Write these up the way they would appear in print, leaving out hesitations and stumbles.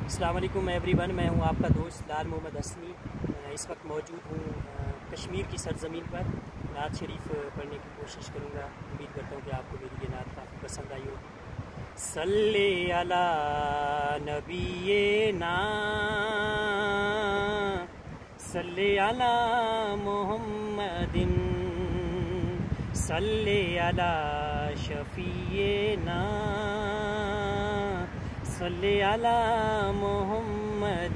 السلام علیکم every one, میں ہوں آپ کا دوست لال محمد حسنی۔ اس وقت موجود ہوں کشمیر کی سرزمین پر۔ نعت شریف پڑھنے کی کوشش کروں گا، امید کرتا ہوں کہ آپ کو میری یہ نعت کافی پسند آئی ہو۔ صلی علی نبینا، صلی علی محمد، صلی علی شفیعنا، صلی علی محمد۔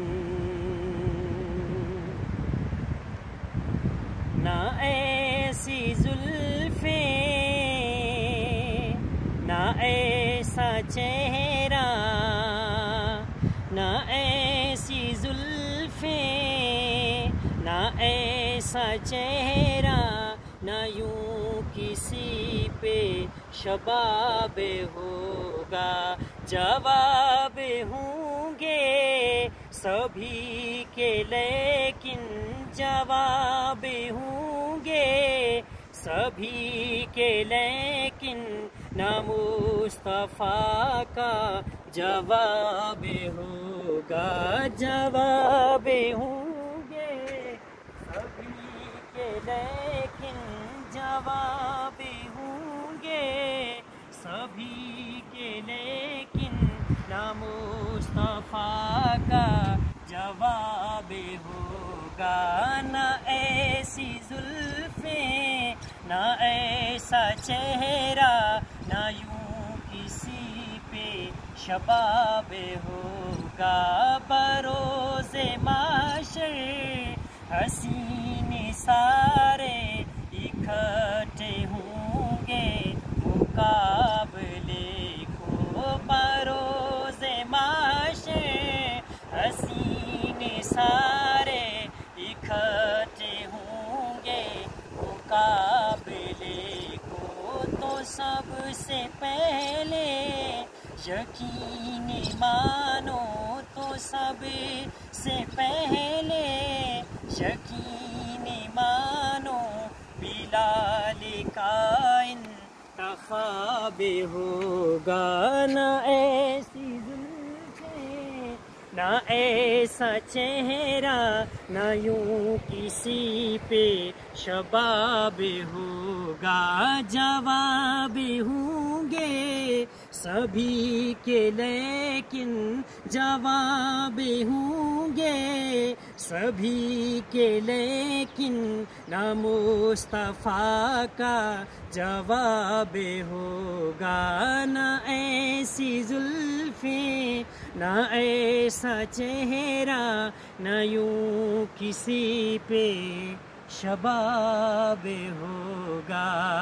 نہ ایسی زلفیں، نہ ایسا چہرہ، نہ ایسی زلفیں، نہ ایسا چہرہ، نہ یوں کسی پہ شباب ہوگا۔ جواب ہوں گے سبھی کے لیکن جواب ہوں گے سبھی کے لیکن نہ مصطفیٰ کا جواب ہوگا۔ جواب ہوں گے سبھی کے لیکن جواب ہوں گے سبھی کے لیکن نہ مصطفیٰ کا جواب ہوگا۔ نہ ایسی زلفیں، نہ ایسا چہرہ، نہ یوں کسی پہ شباب ہوگا۔ بروز محشر حسین سارے اکٹھے ہوں گے مقابلے کو۔ بروز محشر حسین سارے اکٹھے ہوں گے مقابلے کو۔ تو سب سے پہلے یقین مانو، تو سب سے پہلے یقین مانو، بلال کا انتخاب ہوگا۔ نہ ایسی زلفیں، نہ ایسا چہرہ، نہ یوں کسی پہ شباب ہوگا۔ جواب ہوں گے سبھی کے لیکن جواب ہوں گے سبھی کے لیکن نہ مصطفیٰ کا جواب ہوگا۔ نہ ایسی زلفیں، نہ ایسا چہرہ، نہ یوں کسی پہ شباب ہوگا۔